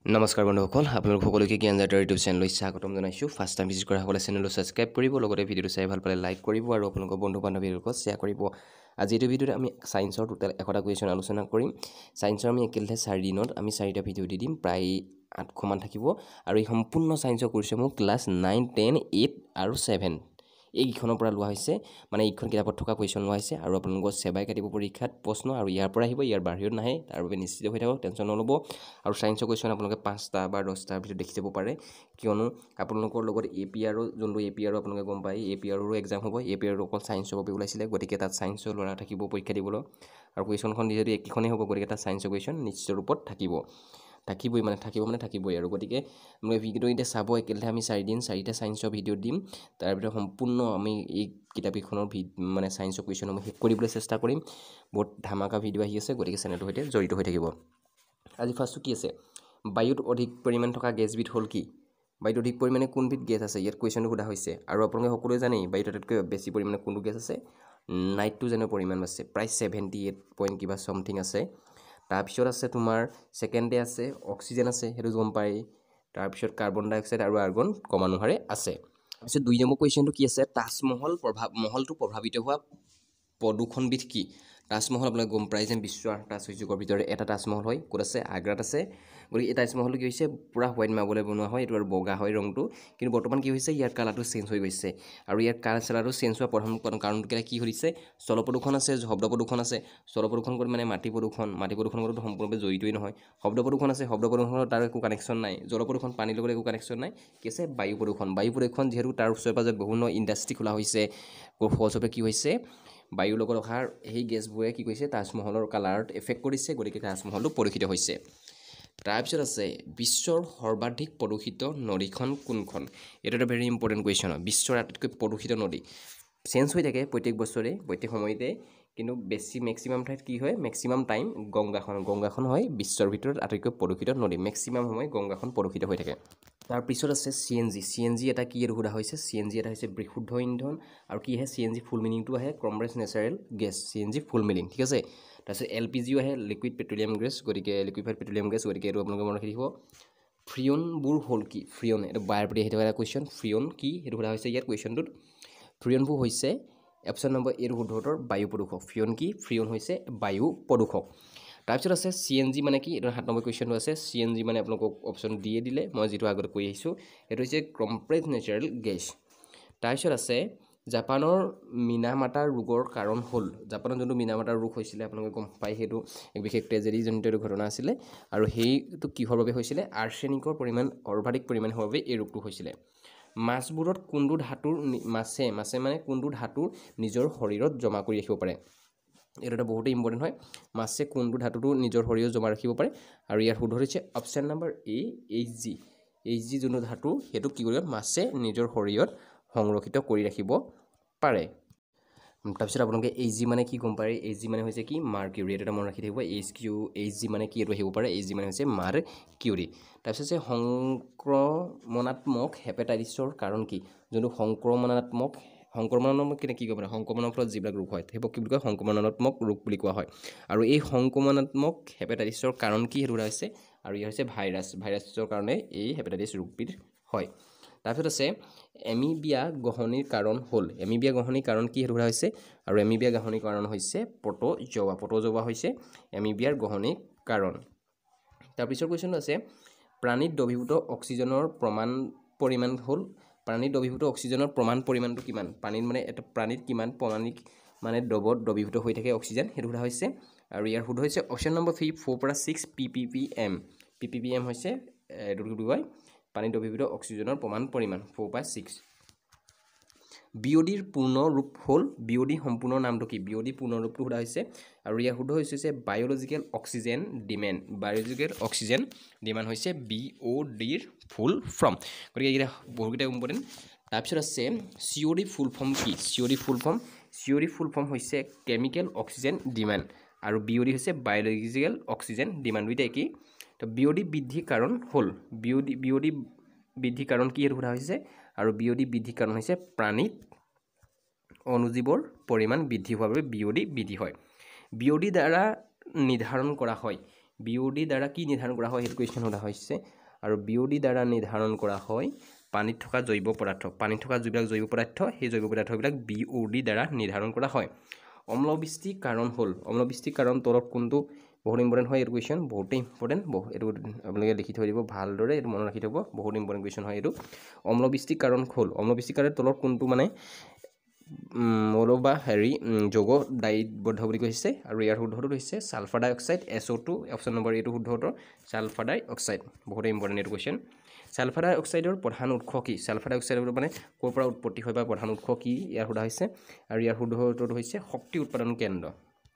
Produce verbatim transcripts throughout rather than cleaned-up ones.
নমস্কাৰ বন্ধুসকল আপোনালোক সকলোকে জ্ঞান যাত্ৰা ইউটিউব চেনেললৈ স্বাগতম জনাইছো ফাৰ্ষ্ট টাইম ভিজিট কৰা সকলে চেনেলটো সাবস্ক্ৰাইব কৰিব লগতে ভিডিওটো চাই ভাল পালে লাইক কৰিব আৰু আপোনালোকৰ বন্ধু বান্ধৱীৰ লগত শ্বেয়াৰ কৰিব আজি এই ভিডিওত আমি সায়েন্সৰ টোটাল এশটা কুৱেশ্যন আলোচনা কৰিম সায়েন্সৰ আমি একেলহে চাৰি দিনত আমি চাৰিটা ভিডিও দি দিম প্ৰায় আঠশ মান থাকিব আৰু এই সম্পূৰ্ণ সায়েন্সৰ কোৰ্স মই ক্লাস নাইন টেন এইট আৰু ছেভেন এই গিখনৰ পৰা লোৱা হৈছে মানে এইখন কিতাপত থকা কুৱেশ্যন লোৱা হৈছে আৰু আপোনালোকৰ সেবাই কাটিব পৰীক্ষাত প্ৰশ্ন আৰু ইয়াৰ পৰা আহিব ইয়াৰ বাহিৰত নাহে তাৰ বাবে নিশ্চিত হৈ থাকক টেনচন নলব আৰু সায়েন্সৰ কুৱেশ্যন আপোনালোকে পাঁচটা বা দহটা ভিতৰত দেখি যাব পাৰে কিয়নো আপোনালোকৰ লগত এপিআৰ যোনটো এপিআৰ আপোনালোকে গম পায় এপিআৰৰো এক্সাম হ'ব এপিআৰৰো অকল সায়েন্সৰ বাবে ওলাইছিলে গতিকে তাত সায়েন্সৰ ল'ৰা থাকিব পৰীক্ষা দিবলৈ আৰু কুৱেশ্যনখন যিহেতু একেখনেই হ'ব গতিকে তাত সায়েন্সৰ কুৱেশ্যন নিশ্চিত ৰূপত থাকিব থাকিবই মানে থাকিব মানে থাকিবই আৰু গতিকে আমি ভিডিওটো এতিয়া চাব একেলহে আমি চাৰি দিন চাৰিটা সায়েন্সৰ ভিডিও দিম তাৰ ভিতৰত সম্পূৰ্ণ আমি এই কিতাপখনৰ মানে সায়েন্সৰ কুৱেশ্যন আমি শেষ কৰিবলৈ চেষ্টা কৰিম বহুত ধামাকা ভিডিও আহি আছে গতিকে চেনেলটোৰ সৈতে জড়িত হৈ থাকিব আজি ফাৰ্ষ্টটো কি আছে বায়ুত অধিক পৰিমাণ থকা গেছবিধ হ'ল কি বায়ুত অধিক পৰিমাণে কোনবিধ গেছ আছে ইয়াত কুৱেশ্যনটো সোধা হৈছে আৰু আপোনালোকে সকলোৱে জানেই বায়ুত আটাইতকৈ বেছি পৰিমাণে কোনটো গেছ আছে নাইট্ৰজেনৰ পৰিমাণ আছে প্ৰায় ছেভেণ্টি এইট পইণ্ট কিবা সামথিং আছে তাৰপিছত আছে তোমাৰ সেকেন্ডে আছে অক্সিজেন আছে হেতু গম পাই তাৰপিছত কাৰ্বন ডাই অক্সাইড আৰু আৰ্গন কমানুহাৰে আছে তাৰপিছত দুই নম্বৰ কুৱেশ্যনটো কি আছে তাজমহল প্ৰভাৱ মহলটো প্ৰভাৱিত হোৱা প্ৰদূষণবিধ কি তাজমহল আপোনালোকে গম পাই যে বিশ্বৰ আঠটা আশ্চৰ্যকৰ ভিতৰত এটা তাজমহল হয় ক'ত আছে আগ্ৰাত আছে গতিকে এই তাজমহলটো কি হৈছে পুৰা হোৱাইট মাৰ্বলে বনোৱা হয় এইটো আৰু বগা হয় ৰংটো কিন্তু বৰ্তমান কি হৈছে ইয়াৰ কালাৰটো চেঞ্জ হৈ গৈছে আৰু ইয়াৰ কালাৰটো চেঞ্জ হোৱা প্ৰধান কাৰণটো কি হৈছে স্থল প্ৰদূষণ আছে শব্দ প্ৰদূষণ আছে স্থল প্ৰদূষণ কৰি মানে মাটি প্ৰদূষণ মাটি প্ৰদূষণ কৰোঁতে সম্পূৰ্ণভাৱে জড়িতই নহয় শব্দ প্ৰদূষণ আছে শব্দ প্ৰদূষণৰ তাৰ একো কানেকশ্যন নাই জল প্ৰদূষণ পানীৰ লগত একো কানেকশ্যন নাই কি আছে বায়ু প্ৰদূষণ বায়ু প্ৰদূষণ যিহেতু তাৰ ওচৰে পাজৰে বিভিন্ন ইণ্ডাষ্ট্ৰি খোলা হৈছে ফলস্বৰূপে কি হৈছে বায়ুৰ লগত অহাৰ সেই গেছবোৰে কি কৰিছে তাজমহলৰ কালাৰত এফেক্ট কৰিছে গতিকে তাজমহলটো প্ৰদূষিত হৈছে তাৰপিছত আছে বিশ্বৰ সৰ্বাধিক প্ৰদূষিত নদীখন কোনখন এইটো এটা ভেৰি ইম্পৰ্টেণ্ট কুৱেশ্যন হয় বিশ্বৰ আটাইতকৈ প্ৰদূষিত নদী চেঞ্জ হৈ থাকে প্ৰত্যেক বছৰে প্ৰত্যেক সময়তে কিন্তু বেছি মেক্সিমাম ঠাইত কি হয় মেক্সিমাম টাইম গংগাখন গংগাখন হয় বিশ্বৰ ভিতৰত আটাইতকৈ প্ৰদূষিত নদী মেক্সিমাম সময় গংগাখন প্ৰদূষিত হৈ থাকে তাৰপিছত আছে C N G C N G এটা কি সোধা হৈছে চি এন জি এটা হৈছে বিশুদ্ধ ইন্ধন আৰু কি আহে চি এন জি ফুল মিনিংটো আহে compress natural gas C N G full meaning ঠিক আছে তাৰপিছত এল পি জিও আহে লিকুইড পেট্ৰলিয়াম গেছ গতিকে লিকুইফাইড পেট্ৰলিয়াম গেছ গতিকে এইটো আপোনালোকে মনত ৰাখি দিব ফ্ৰিয়নবোৰ হ'ল কি ফ্ৰিয়ন এইটো বায়ৰ প্ৰতি আহি থকা এটা কুৱেশ্যন ফ্ৰিয়ন কি সেইটো সোধা হৈছে ইয়াত কুৱেশ্যনটোত ফ্ৰিয়নবোৰ হৈছে অপশ্যন নম্বৰ এৰ শুদ্ধতৰ বায়ু প্ৰদূষক ফ্ৰিয়ন কি ফ্ৰিয়ন হৈছে বায়ু প্ৰদূষক তাৰপিছত আছে চি এন জি মানে কি এইটো সাত নম্বৰ কুৱেশ্যনটো আছে চি এন জি মানে আপোনালোকক অপশ্যন দিয়ে দিলে মই যিটো আগতে কৈ আহিছোঁ সেইটো হৈছে কম্প্ৰেছ নেচাৰেল গেছ তাৰপিছত আছে জাপানৰ মিনামাটা ৰোগৰ কাৰণ হ'ল জাপানৰ যোনটো মিনামাটা ৰোগ হৈছিলে আপোনালোকে গম পাই সেইটো এক বিশেষ ট্ৰেজেডিজনিত এইটো ঘটনা আছিলে আৰু সেইটো কিহৰ বাবে হৈছিলে আৰ্ছেনিকৰ পৰিমাণ সৰ্বাধিক পৰিমাণ হোৱাৰ বাবে এই ৰোগটো হৈছিলে মাছবোৰত কোনটো ধাতুৰ মাছে মাছে মানে কোনটো ধাতু নিজৰ শৰীৰত জমা কৰি ৰাখিব পাৰে এইটো এটা বহুতেই ইম্পৰ্টেণ্ট হয় মাছে কোনটো ধাতুটো নিজৰ শৰীৰত জমা ৰাখিব পাৰে আৰু ইয়াৰ শুদ্ধ হৈছে option number A H G H G যোনটো ধাতু সেইটো কি কৰিব মাছে নিজৰ শৰীৰত সংৰক্ষিত কৰি ৰাখিব পাৰে তাৰপিছত আপোনালোকে এইচ জি মানে কি গম পায় এইচ জি মানে হৈছে কি মাৰ্কিউৰি এটা মনত ৰাখি থাকিব এইচ কিউ এইচ জি মানে কি এইটো আহিব পাৰে এইচ জি মানে হৈছে মাৰ্কিউৰি তাৰপিছত হৈছে সংক্ৰমণাত্মক হেপাটাইটিছৰ কাৰণ কি যোনটো সংক্ৰমণাত্মক সংক্ৰমণাত্মক কেনে কি ক'ব পাৰে সংক্ৰমণৰ ফলত যিবিলাক ৰোগ হয় সেইবোৰ কি বুলি কয় সংক্ৰমণাত্মক ৰোগ বুলি কোৱা হয় আৰু এই সংক্ৰমণাত্মক হেপাটাইটিছৰ কাৰণ কি সেইটো হৈছে আৰু ইয়াৰ হৈছে ভাইৰাছ ভাইৰাছৰ কাৰণে এই হেপাটাইটিছ ৰোগবিধ হয় তাৰপিছত আছে এমিবিয়া গহনিৰ কাৰণ হ'ল এমিবিয়া গহনিৰ কাৰণ কি সেইটো হৈছে আৰু এমিবিয়া গহনিৰ কাৰণ হৈছে প্ৰটোজোৱা প্ৰটোজোৱা হৈছে এমিবিয়াৰ গহনিৰ কাৰণ তাৰপিছৰ কুৱেশ্যনটো আছে প্ৰাণীত দ্ৰৱীভূত অক্সিজেনৰ প্ৰমাণ পৰিমাণ হ'ল প্ৰাণীত দ্ৰৱীভূত অক্সিজেনৰ প্ৰমাণ পৰিমাণটো কিমান পানীত মানে এটা প্ৰাণীত কিমান প্ৰাণিক মানে দ্ৰৱত দ্ৰৱীভূত হৈ থাকে অক্সিজেন সেইটো সোধা হৈছে আৰু ইয়াৰ শুদ্ধ হৈছে অপশ্যন নম্বৰ থ্ৰী ফ'ৰ পৰা six P P P M P P P M হৈছে এইটো কি কয় পানীত দ্ৰৱীভূত অক্সিজেনৰ প্ৰমাণ পৰিমাণ ফ'ৰ পৰা ছিক্স বিঅ'ডিৰ পূৰ্ণ ৰূপ হ'ল বিঅ'ডি সম্পূৰ্ণ নামটো কি বিঅ'ডি পূৰ্ণ ৰূপটো সোধা হৈছে আৰু ইয়াৰ শুদ্ধ হৈছে biological oxygen demand biological oxygen demand হৈছে বি অ' ডিৰ ফুল ফৰ্ম গতিকে এইকেইটা বহুকেইটা ইম্পৰ্টেণ্ট তাৰপিছত আছে C O' D full form কি C O' D full form C O' D full form হৈছে কেমিকেল অক্সিজেন ডিমাণ্ড আৰু বি অ' ডি হৈছে বায়'লজিকেল অক্সিজেন ডিমাণ্ড দুইটা কি তো বিঅ'ডি বৃদ্ধিৰ কাৰণ হ'ল বিঅ'ডি বিঅ'ডি বৃদ্ধিৰ কাৰণ কি সেইটো সোধা হৈছে আৰু বিঅ'ডি বৃদ্ধিৰ কাৰণ হৈছে প্ৰাণীত অনুজীৱৰ পৰিমাণ বৃদ্ধি হোৱাৰ বাবে বিঅ'ডি বৃদ্ধি হয় বিঅ'ডি দ্বাৰা নিৰ্ধাৰণ কৰা হয় বিওডি দ্বাৰা কি নিৰ্ধাৰণ কৰা হয় সেইটো কুৱেশ্যন সোধা হৈছে আৰু বিওডি দ্বাৰা নিৰ্ধাৰণ কৰা হয় পানীত থকা জৈৱ পদাৰ্থ পানীত থকা যিবিলাক জৈৱ পদাৰ্থ সেই জৈৱ পদাৰ্থবিলাক বিওডি দ্বাৰা নিৰ্ধাৰণ কৰা হয় অম্লবৃষ্টি কাৰণ হ'ল অম্লবৃষ্টি কাৰণ তলত কোনটো বহুত ইম্পৰ্টেণ্ট হয় এইটো কুৱেশ্যন বহুতেই ইম্পৰ্টেণ্ট এইটো আপোনালোকে লিখি থৈ দিব ভালদৰে এইটো মনত ৰাখি থ'ব বহুত ইম্পৰ্টেণ্ট কুৱেশ্যন হয় এইটো অম্লবৃষ্টি কাৰণ হ'ল অম্লবৃষ্টি কাৰণ তলত কোনটো মানে মৌল বা হেৰি যৌগ দায়বদ্ধ বুলি কৈছে আৰু ইয়াৰ শুদ্ধটো হৈছে sulphur dioxide S O' two option number এইটো শুদ্ধ উত্তৰ ছালফাৰ ডাই অক্সাইড বহুতেই ইম্পৰ্টেণ্ট এইটো কুৱেশ্যন ছালফাৰ ডাই অক্সাইডৰ প্ৰধান উৎস কি ছালফাৰ ডাই অক্সাইডৰ মানে ক'ৰ পৰা উৎপত্তি হয় বা প্ৰধান উৎস কি ইয়াৰ সোধা হৈছে আৰু ইয়াৰ শুদ্ধ উত্তৰটো হৈছে শক্তি উৎপাদন কেন্দ্ৰ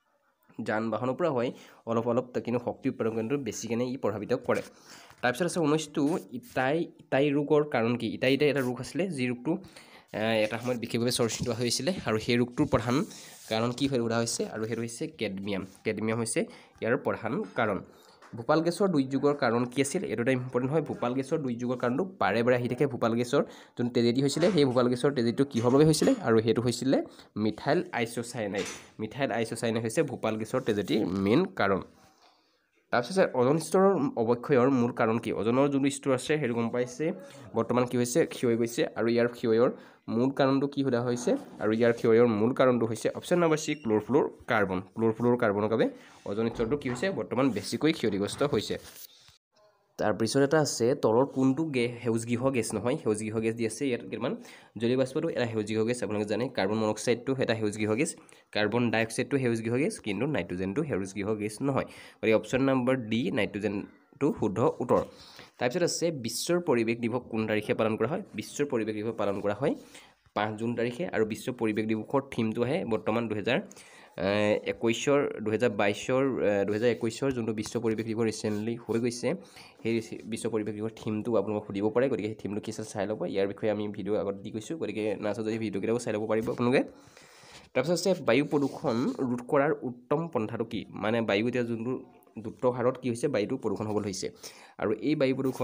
যান বাহনৰ পৰা হয় অলপ অলপ কিন্তু শক্তি উৎপাদন কেন্দ্ৰ বেছিকেনে ই প্ৰভাৱিত কৰে তাৰপিছত আছে ঊনৈছটো ইটাই ইটাই ৰোগৰ কাৰণ কি ইটাই ইটাই এটা ৰোগ আছিলে যি ৰোগটো এটা সময়ত বিশেষভাৱে চৰ্চিত হৈছিলে আৰু সেই ৰোগটোৰ প্ৰধান কাৰণ কি হৈ সোধা হৈছে আৰু সেইটো হৈছে কেডমিয়াম কেডমিয়াম হৈছে ইয়াৰ প্ৰধান কাৰণ ভূপাল গেছৰ দুৰ্যোগৰ কাৰণ কি আছিল এইটো এটা ইম্পৰ্টেণ্ট হয় ভূপাল গেছৰ দুৰ্যোগৰ কাৰণটো বাৰে বাৰে আহি থাকে ভূপাল গেছৰ যোন ট্ৰেজেডি হৈছিলে সেই ভূপাল গেছৰ ট্ৰেজেডিটো কিহৰ বাবে হৈছিলে আৰু সেইটো হৈছিলে মিথাইল আইচোচাইনাইড মিথাইল আইচোচাইনাইড হৈছে ভূপাল গেছৰ ট্ৰেজেডিৰ মেইন কাৰণ তাৰপিছত অজন স্তৰৰ অৱক্ষয়ৰ মূল কাৰণ কি অজনৰ যোনটো স্তৰ আছে সেইটো গম পাইছে বৰ্তমান কি হৈছে ক্ষয় গৈছে আৰু ইয়াৰ ক্ষয়ৰ মূল কাৰণটো কি সোধা হৈছে আৰু ইয়াৰ ক্ষয়ৰ মূল কাৰণটো হৈছে option number C chlorofluorocarbon ক্ল'ৰফ্ল'ৰ কাৰ্বনৰ বাবে অজন স্তৰটো কি হৈছে বৰ্তমান বেছিকৈ ক্ষতিগ্ৰস্ত হৈছে তাৰপিছত এটা আছে তলৰ কোনটো গে সেউজ গৃহ গেছ নহয় সেউজ গৃহ গেছ দি আছে ইয়াত কিমান জলীয় বাষ্পটো এটা সেউজ গৃহ গেছ আপোনালোকে জানে কাৰ্বন মনক্সাইডটো এটা সেউজ গৃহ গেছ কাৰ্বন ডাই অক্সাইডটো সেউজ গৃহ গেছ কিন্তু নাইট্ৰজেনটো সেউজ গৃহ গেছ নহয় গতিকে অপশ্যন নম্বৰ ডি নাইট্ৰজেনটো শুদ্ধ উত্তৰ তাৰপিছত আছে বিশ্বৰ পৰিৱেশ দিৱস কোন তাৰিখে পালন কৰা হয় বিশ্বৰ পৰিৱেশ দিৱস পালন কৰা হয় পাঁচ জুন তাৰিখে আৰু বিশ্ব পৰিৱেশ দিৱসৰ থিমটো আহে বৰ্তমান দুহেজাৰ একৈছৰ দুহেজাৰ বাইছৰ দুহেজাৰ একৈছৰ যোনটো বিশ্ব পৰিৱেশ দিৱস ৰিচেণ্টলি হৈ গৈছে সেই বিশ্ব পৰিৱেশ দিৱসৰ থিমটো আপোনালোকক সুধিব পাৰে গতিকে সেই থিমটো কি চাই ল'ব ইয়াৰ বিষয়ে আমি ভিডিঅ' আগত দি কৈছোঁ গতিকে নাচাওঁ যদি ভিডিঅ'কেইটাও চাই ল'ব পাৰিব আপোনালোকে তাৰপিছত আছে বায়ু প্ৰদূষণ ৰোধ কৰাৰ উত্তম পন্থাটো কি মানে বায়ু এতিয়া যোনটো দ্ৰুত হাৰত কি হৈছে বায়ুটো প্ৰদূষণ হ'বলৈ হৈছে আৰু এই বায়ু প্ৰদূষণ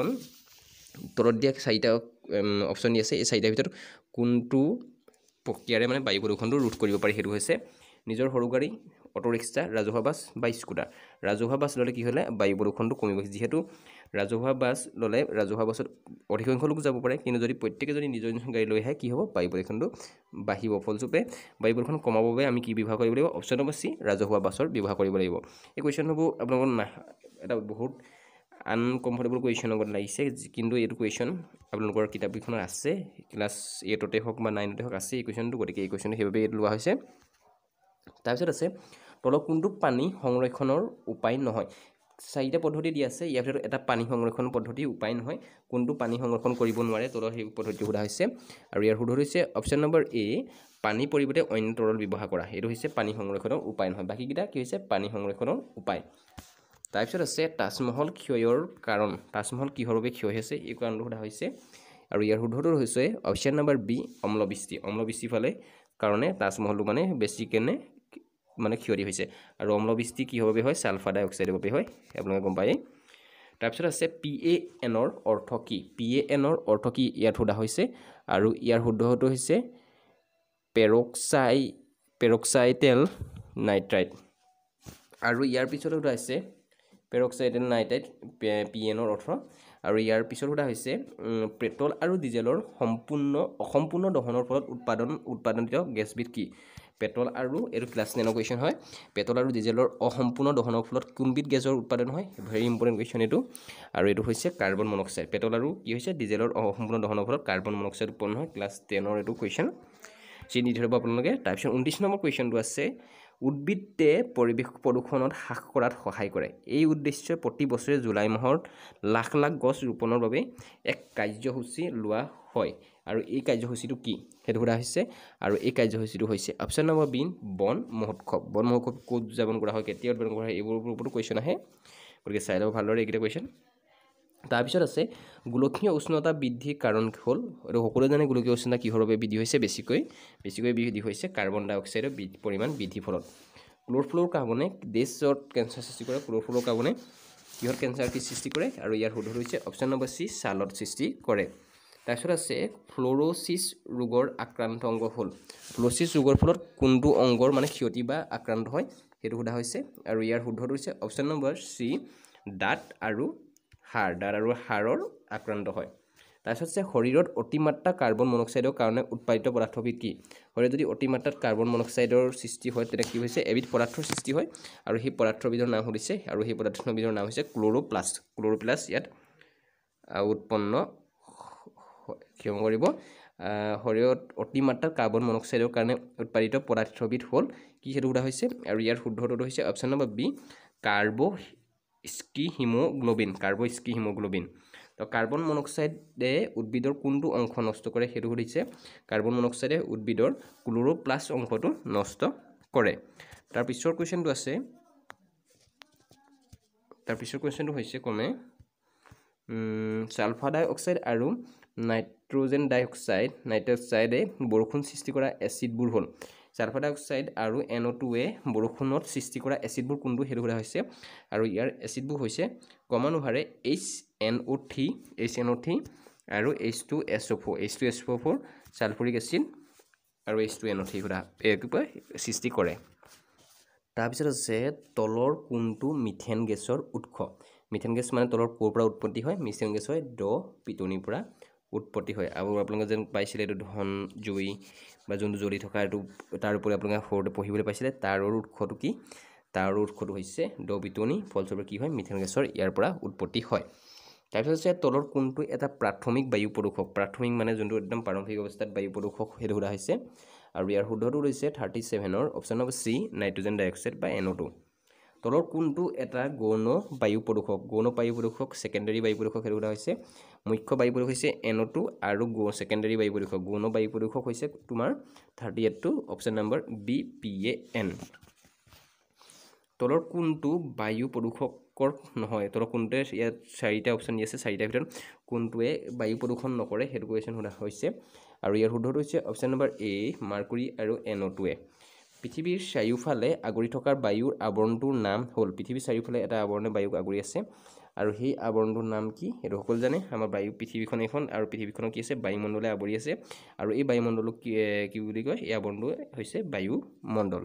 তলত দিয়া চাৰিটা অপশ্যন দি আছে এই চাৰিটাৰ ভিতৰত কোনটো প্ৰক্ৰিয়াৰে মানে বায়ু প্ৰদূষণটো ৰোধ কৰিব পাৰি সেইটো হৈছে নিজৰ সৰু গাড়ী অটো ৰিক্সা ৰাজহুৱা বাছ বা স্কুটাৰ ৰাজহুৱা বাছ ল'লে কি হ'লে বায়ু প্ৰদূষণটো কমিব যিহেতু ৰাজহুৱা বাছ ল'লে ৰাজহুৱা বাছত অধিকাংশ লোক যাব পাৰে কিন্তু যদি প্ৰত্যেকে যদি নিজৰ নিজৰ গাড়ী লৈ আহে কি হ'ব বায়ু প্ৰদূষণটো বাঢ়িব ফলস্বৰূপে বায়ু প্ৰদূষণ কমাবৰ বাবে আমি কি ব্যৱহাৰ কৰিব লাগিব অপশ্যন নম্বৰ চি ৰাজহুৱা বাছৰ ব্যৱহাৰ কৰিব লাগিব এই কুৱেশ্যনবোৰ আপোনালোকৰ না এটা বহুত আনকমফৰ্টেবল কুৱেশ্যন লগত লাগিছে কিন্তু এইটো কুৱেশ্যন আপোনালোকৰ কিতাপকেইখনত আছে ক্লাছ এইটতে হওক বা নাইনতে হওক আছে এই কুৱেশ্যনটো গতিকে এই কুৱেশ্যনটো সেইবাবে এইটো লোৱা হৈছে তাৰপিছত আছে তলত কোনটো পানী সংৰক্ষণৰ উপায় নহয় চাৰিটা পদ্ধতি দিয়া আছে ইয়াৰ ভিতৰত এটা পানী সংৰক্ষণ পদ্ধতি উপায় নহয় কোনটো পানী সংৰক্ষণ কৰিব নোৱাৰে তলত সেই পদ্ধতি সোধা হৈছে আৰু ইয়াৰ শুদ্ধ হৈছে অপশ্যন নম্বৰ এ পানী পৰিৱৰ্তে অন্য তৰল ব্যৱহাৰ কৰা এইটো হৈছে পানী সংৰক্ষণৰ উপায় নহয় বাকীকেইটা কি হৈছে পানী সংৰক্ষণৰ উপায় তাৰপিছত আছে তাজমহল ক্ষয়ৰ কাৰণ তাজমহল কিহৰ বাবে ক্ষয় হৈছে এই কাৰণটো সোধা হৈছে আৰু ইয়াৰ শুদ্ধটো হৈছে অপশ্যন নম্বৰ বি অম্লবৃষ্টি অম্লবৃষ্টিৰ ফালে কাৰণে তাজমহলটো মানে বেছিকেনে মানে ক্ষতি হৈছে আৰু অম্লবৃষ্টি কিহৰ বাবে হয় ছালফাৰ ডাই অক্সাইডৰ বাবে হয় আপোনালোকে গম পায় তাৰপিছত আছে পি এ এনৰ অৰ্থ কি পি এ এনৰ অৰ্থ কি ইয়াত সোধা হৈছে আৰু ইয়াৰ শুদ্ধটো হৈছে পেৰক্সাই পেৰক্সাইটেল নাইট্ৰাইট আৰু ইয়াৰ পিছত সোধা হৈছে পেৰক্সাইটেল নাইট্ৰাইট পি এনৰ অৰ্থ আৰু ইয়াৰ পিছত সোধা হৈছে পেট্ৰল আৰু ডিজেলৰ সম্পূৰ্ণ অসম্পূৰ্ণ দহনৰ ফলত উৎপাদন উৎপাদনিত গেছবিধ কি পেট্ৰল আৰু এইটো ক্লাছ টেনৰ কুৱেশ্যন হয় পেট্ৰল আৰু ডিজেলৰ অসম্পূৰ্ণ দহনৰ ফলত কোনবিধ গেছৰ উৎপাদন হয় ভেৰি ইম্পৰ্টেণ্ট কুৱেশ্যন এইটো আৰু এইটো হৈছে কাৰ্বন মনক্সাইড পেট্ৰল আৰু কি হৈছে ডিজেলৰ অসম্পূৰ্ণ দহনৰ ফলত কাৰ্বন মনক্সাইড উৎপন্ন হয় ক্লাছ টেনৰ এইটো কুৱেশ্যন চিনি ধৰিব আপোনালোকে তাৰপিছত ঊনত্ৰিছ নম্বৰ কুৱেশ্যনটো আছে উদ্ভিদে পৰিৱেশ প্ৰদূষণত হ্ৰাস কৰাত সহায় কৰে এই উদ্দেশ্যে প্ৰতি বছৰে জুলাই মাহত লাখ লাখ গছ ৰোপণৰ বাবে এক কাৰ্যসূচী লোৱা হয় আৰু এই কাৰ্যসূচীটো কি সেইটো সোধা হৈছে আৰু এই কাৰ্যসূচীটো হৈছে অপশ্যন নম্বৰ বি বন মহোৎসৱ বন মহোৎসৱ ক'ত উদযাপন কৰা হয় কেতিয়া উদযাপন কৰা হয় এইবোৰৰ ওপৰতো কুৱেশ্যন আহে গতিকে চাই ল'ব ভালদৰে এইকেইটা কুৱেশ্যন তাৰপিছত আছে গোলকীয় উষ্ণতা বৃদ্ধিৰ কাৰণ হ'ল আৰু সকলোৱে জানে গোলকীয় উষ্ণতা কিহৰ বাবে বৃদ্ধি হৈছে বেছিকৈ বেছিকৈ বৃদ্ধি হৈছে কাৰ্বন ডাই অক্সাইডৰ পৰিমাণ বৃদ্ধিৰ ফলত ক্ল'ৰফ্ল'ৰ কাৰ্বনে দেশত কেঞ্চাৰ সৃষ্টি কৰে ক্ল'ৰফ্ল'ৰ কাৰ্বনে কিহত কেঞ্চাৰ কি সৃষ্টি কৰে আৰু ইয়াৰ শুদ্ধ হৈছে অপশ্যন নম্বৰ চি ছালত সৃষ্টি কৰে তাৰপিছত আছে ফ্ল'ৰ'চিছ ৰোগৰ আক্ৰান্ত অংগ হ'ল ফ্ল'ৰ'চিছ ৰোগৰ ফলত কোনটো অংগৰ মানে ক্ষতি বা আক্ৰান্ত হয় সেইটো সোধা হৈছে আৰু ইয়াৰ শুদ্ধটো হৈছে অপশ্যন নম্বৰ চি দাঁত আৰু হাড় দাঁত আৰু হাড়ৰ আক্ৰান্ত হয় তাৰপিছত আছে শৰীৰত অতিমাত্ৰা কাৰ্বন মনোক্সাইডৰ কাৰণে উৎপাদিত পদাৰ্থবিধ কি শৰীৰত যদি অতিমাত্ৰাত কাৰ্বন মনোক্সাইডৰ সৃষ্টি হয় তেতিয়া কি হৈছে এবিধ পদাৰ্থৰ সৃষ্টি হয় আৰু সেই পদাৰ্থবিধৰ নাম হৈছে আৰু সেই পদাৰ্থবিধৰ নাম হৈছে ক্লৰোপ্লাষ্ট ক্লৰোপ্লাষ্ট ইয়াত উৎপন্ন ক্ষমা কৰিব শৰীৰত অতিমাত্ৰাত কাৰ্বন মনোক্সাইডৰ কাৰণে উৎপাদিত পদাৰ্থবিধ হ'ল কি সেইটো সোধা হৈছে আৰু ইয়াৰ শুদ্ধটো হৈছে option number B carboxyhaemoglobin carboxyhaemoglobin তো কাৰ্বন মনোক্সাইডে উদ্ভিদৰ কোনটো অংশ নষ্ট কৰে সেইটো সুধিছে কাৰ্বন মনোক্সাইডে উদ্ভিদৰ ক্লৰোপ্লাষ্ট অংশটো নষ্ট কৰে তাৰ পিছৰ কোৱেশ্চনটো আছে তাৰ পিছৰ কোৱেশ্চনটো হৈছে কমে সালফাৰ ডাই অক্সাইড আৰু নাইট্ৰোজেন ডাই অক্সাইড নাইট্ৰক্সাইডে বৰষুণ সৃষ্টি কৰা এচিডবোৰ হ'ল সালফাৰ ডাই অক্সাইড আৰু এন অ' টু এ বৰষুণত সৃষ্টি কৰা এচিডবোৰ কোনটো সেইটো সোধা হৈছে আৰু ইয়াৰ এচিডবোৰ হৈছে ক্ৰমানুসাৰে H N O' three H N O' three আৰু H two S O' four H two S O' four sulphuric acid আৰু H two N O' three সোধা একেবাৰে সৃষ্টি কৰে তাৰপিছত আছে তলৰ কোনটো মিথেন গেছৰ উৎস মিথেন গেছ মানে তলৰ ক'ৰ পৰা উৎপত্তি হয় মিথেন গেছ হয় দ পিটনিৰ পৰা উৎপত্তি হয় আৰু আপোনালোকে যেন পাইছিলে এইটো ধন জুই বা যোনটো জ্বলি থকা এইটো তাৰ উপৰি আপোনালোকে সৰুতে পঢ়িবলৈ পাইছিলে তাৰ উৎসটো কি তাৰ উৎসটো হৈছে দ পিটনি ফলস্বৰূপে কি হয় মিথেন গেছৰ ইয়াৰ পৰা উৎপত্তি হয় তাৰপিছত আছে তলৰ কোনটো এটা প্ৰাথমিক বায়ু প্ৰদূষক প্ৰাথমিক মানে যোনটো একদম প্ৰাৰম্ভিক অৱস্থাত বায়ু প্ৰদূষক সেইটো সোধা হৈছে আৰু ইয়াৰ শুদ্ধটো হৈছে থাৰ্টি ছেভেনৰ option number C nitrogen dioxide বা এন অ' টু তলৰ কোনটো এটা গৌণ বায়ু প্ৰদূষক গৌণ বায়ু প্ৰদূষক ছেকেণ্ডেৰী বায়ু প্ৰদূষক সেইটো সোধা হৈছে মুখ্য বায়ু প্ৰদূষক হৈছে এন অ' টু আৰু ছেকেণ্ডেৰী বায়ু প্ৰদূষক গৌণ বায়ু প্ৰদূষক হৈছে তোমাৰ থাৰ্টি এইটটো option number B P A N তলৰ কোনটো বায়ু প্ৰদূষকৰ নহয় তলৰ কোনটোৱে ইয়াত চাৰিটা অপশ্যন দি আছে চাৰিটাৰ ভিতৰত কোনটোৱে বায়ু প্ৰদূষণ নকৰে সেইটো কুৱেশ্যন সোধা হৈছে আৰু ইয়াৰ শুদ্ধটো হৈছে অপশ্যন নম্বৰ এ মাৰ্কুৰী আৰু এন অ' টুৱে পৃথিৱীৰ চাৰিওফালে আগুৰি থকাৰ বায়ুৰ আৱৰণটোৰ নাম হ'ল পৃথিৱীৰ চাৰিওফালে এটা আৱৰণে বায়ুক আগুৰি আছে আৰু সেই আৱৰণটোৰ নাম কি সেইটো সকলো জানে আমাৰ বায়ু পৃথিৱীখন এখন আৰু পৃথিৱীখনৰ কি আছে বায়ুমণ্ডলে আৱৰি আছে আৰু এই বায়ুমণ্ডলক কি কি বুলি কয় এই আৱৰণটো হৈছে বায়ুমণ্ডল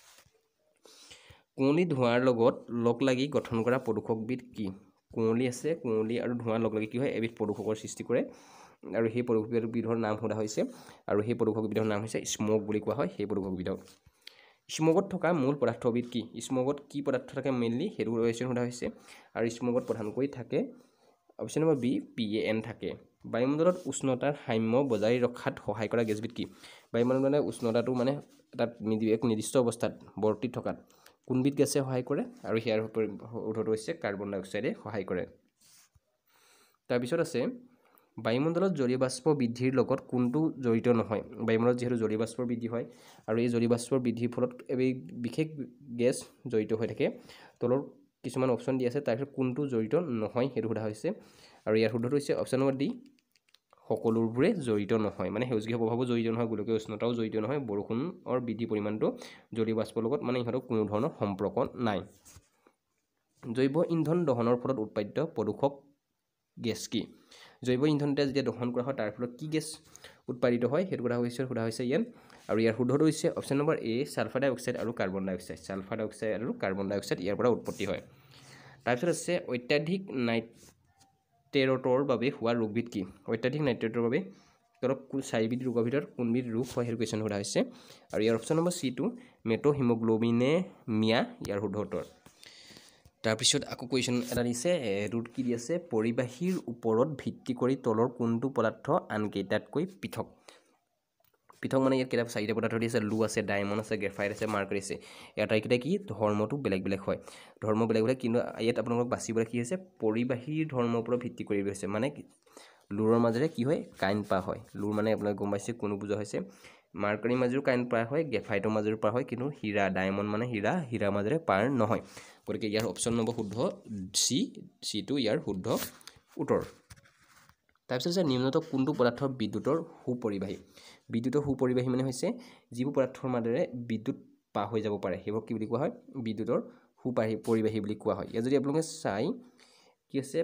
কুঁৱলী ধোঁৱাৰ লগত লগ লাগি গঠন কৰা প্ৰদূষকবিধ কি কুঁৱলী আছে কুঁৱলী আৰু ধোঁৱাৰ লগ লাগি কি হয় এবিধ প্ৰদূষকৰ সৃষ্টি কৰে আৰু সেই প্ৰদূষকবিধৰ নাম সোধা হৈছে আৰু সেই প্ৰদূষকবিধৰ নাম হৈছে স্মগ বুলি কোৱা হয় সেই প্ৰদূষকবিধক স্মগত থকা মূল পদাৰ্থবিধ কি স্মগত কি পদাৰ্থ থাকে মেইনলি সেইটো কুৱেশ্যন সোধা হৈছে আৰু স্মগত প্ৰধানকৈ থাকে option number B P A N থাকে বায়ুমণ্ডলত উষ্ণতাৰ সাম্য বজাই ৰখাত সহায় কৰা গেছবিধ কি বায়ুমণ্ডলে উষ্ণতাটো মানে তাত এক নিৰ্দিষ্ট অৱস্থাত বৰ্তি থকাত কোনবিধ গেছে সহায় কৰে আৰু ইয়াৰ উত্তৰটো হৈছে কাৰ্বন ডাই অক্সাইডে সহায় কৰে তাৰপিছত আছে বায়ুমণ্ডলত জলীয় বাষ্প বৃদ্ধিৰ লগত কোনটো জড়িত নহয় বায়ুমণ্ডলত যিহেতু জলীয় বাষ্পৰ বৃদ্ধি হয় আৰু এই জলীয় বাষ্পৰ বৃদ্ধিৰ ফলত এই বিশেষ গেছ জড়িত হৈ থাকে তলৰ কিছুমান অপশ্যন দি আছে তাৰপিছত কোনটো জড়িত নহয় সেইটো সোধা হৈছে আৰু ইয়াৰ শুদ্ধটো হৈছে অপশ্যন নম্বৰ ডি সকলোবোৰে জড়িত নহয় মানে সেউজগৃহ প্ৰভাৱো জড়িত নহয় গোলকীয় উষ্ণতাও জড়িত নহয় বৰষুণৰ বৃদ্ধি পৰিমাণটো জলীয় বাষ্পৰ লগত মানে ইহঁতৰ কোনো ধৰণৰ সম্পৰ্ক নাই জৈৱ ইন্ধন দহনৰ ফলত উৎপাদিত প্ৰদূষক গেছ কি জৈৱ ইন্ধনতে যেতিয়া দহন কৰা হয় তাৰ ফলত কি গেছ উৎপাদিত হয় সেইটো কথা হৈছে সোধা হৈছে ইয়াত আৰু ইয়াৰ শুদ্ধটো হৈছে option number A sulphur dioxide আৰু carbon dioxide sulphur dioxide আৰু কাৰ্বন ডাই অক্সাইড ইয়াৰ পৰা উৎপত্তি হয় তাৰপিছত আছে অত্যাধিক নাইট্ৰেটৰ বাবে হোৱা ৰোগবিধ কি অত্যাধিক নাইট্ৰেটৰ বাবে তলত চাৰিবিধ ৰোগৰ ভিতৰত কোনবিধ ৰোগ হয় সেইটো কুৱেশ্যন সোধা হৈছে আৰু ইয়াৰ option number C two methaemoglobinaemia ইয়াৰ শুদ্ধ উত্তৰ তাৰপিছত আকৌ কুৱেশ্যন এটা দিছে এইটোত কি দি আছে পৰিবাহীৰ ওপৰত ভিত্তি কৰি তলৰ কোনটো পদাৰ্থ আনকেইটাতকৈ পৃথক পৃথক মানে ইয়াত কিতাপ চাৰিটা পদাৰ্থ দি আছে লু আছে ডায়মণ্ড আছে গ্ৰেফাইট আছে মাৰ্কাৰী আছে ইয়াৰ আটাইকেইটা কি ধৰ্মটো বেলেগ বেলেগ হয় ধৰ্ম বেলেগ বেলেগ কিন্তু ইয়াত আপোনালোকক বাচিবলৈ কি হৈছে পৰিবাহীৰ ধৰ্মৰ ওপৰত ভিত্তি কৰি হৈছে মানে লুৰৰ মাজেৰে কি হয় কাৰেণ্ট পাৰ হয় লুৰ মানে আপোনালোকে গম পাইছে কোনো বুজা হৈছে মাৰ্কাৰীৰ মাজেৰেও কাৰেণ্ট পাৰ হয় গ্ৰেফাইটৰ মাজেৰেও পাৰ হয় কিন্তু হীৰা ডায়মণ্ড মানে হীৰা হীৰাৰ মাজেৰে পাৰ নহয় গতিকে ইয়াৰ অপশ্যন নম্বৰ শুদ্ধ চি চি টু ইয়াৰ শুদ্ধ উত্তৰ তাৰপিছত হৈছে নিম্নতম কোনটো পদাৰ্থ বিদ্যুতৰ সুপৰিবাহী বিদ্যুতৰ সুপৰিবাহী মানে হৈছে যিবোৰ পদাৰ্থৰ মাজেৰে বিদ্যুৎ পাৰ হৈ যাব পাৰে সেইবোৰ কি বুলি কোৱা হয় বিদ্যুতৰ সুপাৰি পৰিবাহী বুলি কোৱা হয় ইয়াত যদি আপোনালোকে চাই কি আছে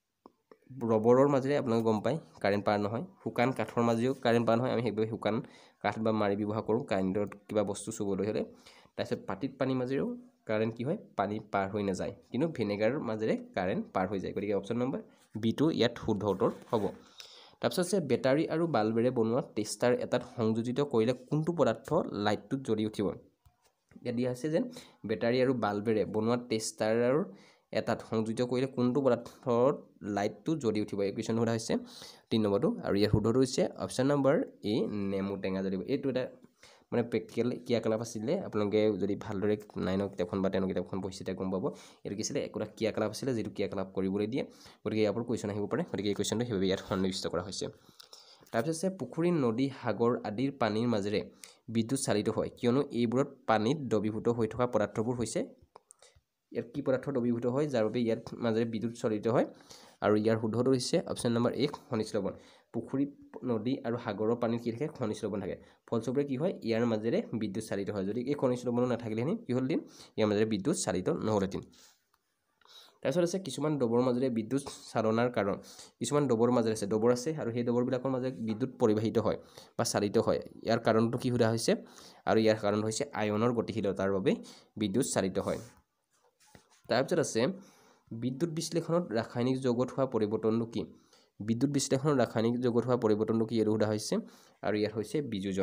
ৰবৰৰ মাজেৰে আপোনালোকে গম পায় কাৰেণ্ট পাৰ নহয় শুকান কাঠৰ মাজেৰেও কাৰেণ্ট পাৰ নহয় আমি সেইবোৰ শুকান কাঠ বা মাৰি ব্যৱহাৰ কৰোঁ কাৰেণ্টত কিবা বস্তু চুবলৈ হ'লে তাৰপিছত পাতিত পানীৰ মাজেৰেও কাৰেণ্ট কি হয় পানী পাৰ হৈ নাযায় কিন্তু ভিনেগাৰৰ মাজেৰে কাৰেণ্ট পাৰ হৈ যায় গতিকে অপশ্যন নম্বৰ বি টো ইয়াত শুদ্ধ উত্তৰ হ'ব তাৰপিছত আছে বেটাৰী আৰু বাল্বেৰে বনোৱা টেষ্টাৰ এটাত সংযোজিত কৰিলে কোনটো পদাৰ্থ লাইটটোত জ্বলি উঠিব ইয়াত দিয়া আছে যে বেটাৰী আৰু বাল্বেৰে বনোৱা টেষ্টাৰৰ এটাত সংযোজিত কৰিলে কোনটো পদাৰ্থত লাইটটো জ্বলি উঠিব এই কুৱেশ্যন সোধা হৈছে তিন নম্বৰটো আৰু ইয়াৰ শুদ্ধটো হৈছে অপশ্যন নম্বৰ এ নেমু টেঙা জ্বলিব এইটো এটা মানে প্ৰেক্টিকেল ক্ৰিয়াকলাপ আছিলে আপোনালোকে যদি ভালদৰে নাইনৰ কিতাপখন বা টেনৰ কিতাপখন পঢ়ি তেতিয়া গম পাব এইটো কি আছিলে একোটা ক্ৰিয়াকলাপ আছিলে যিটো ক্ৰিয়াকলাপ কৰিবলৈ দিয়ে গতিকে ইয়াৰ পৰা কুৱেশ্যন আহিব পাৰে গতিকে এই কুৱেশ্যনটো সেইবাবে ইয়াত সন্নিৱিষ্ট কৰা হৈছে তাৰপিছত আছে পুখুৰী নদী সাগৰ আদিৰ পানীৰ মাজেৰে বিদ্যুৎ চালিত হয় কিয়নো এইবোৰত পানীত দ্ৰৱীভূত হৈ থকা পদাৰ্থবোৰ হৈছে ইয়াত কি পদাৰ্থ দ্ৰৱীভূত হয় যাৰ বাবে ইয়াত মাজেৰে বিদ্যুৎ চালিত হয় আৰু ইয়াৰ শুদ্ধটো হৈছে অপশ্যন নম্বৰ এক খনিজ লৱণ পুখুৰী নদী আৰু সাগৰৰ পানীত কি থাকে খনিজ লৱণ থাকে ফলস্বৰূপে কি হয় ইয়াৰ মাজেৰে বিদ্যুৎ চালিত হয় যদি এই খনিজ লৱণ নাথাকিলেহেঁতেন কি হ'লহেঁতেন ইয়াৰ মাজেৰে বিদ্যুৎ চালিত নহ'লহেঁতেন তাৰপিছত আছে কিছুমান ডবৰ মাজেৰে বিদ্যুৎ চালনাৰ কাৰণ কিছুমান ডবৰ মাজেৰে আছে ডবৰ আছে আৰু সেই ডবৰবিলাকৰ মাজেৰে বিদ্যুৎ পৰিবাহিত হয় বা চালিত হয় ইয়াৰ কাৰণটো কি সোধা হৈছে আৰু ইয়াৰ কাৰণ হৈছে আয়নৰ গতিশীলতাৰ বাবে বিদ্যুৎ চালিত হয় তাৰপিছত আছে বিদ্যুৎ বিশ্লেষণত ৰাসায়নিক যৌগত হোৱা পৰিৱৰ্তনটো কি বিদ্যুৎ বিশ্লেষণত ৰাসায়নিক যৌগত হোৱা পৰিৱৰ্তনটো কি এইটো সোধা হৈছে আৰু ইয়াত হৈছে বিযোজন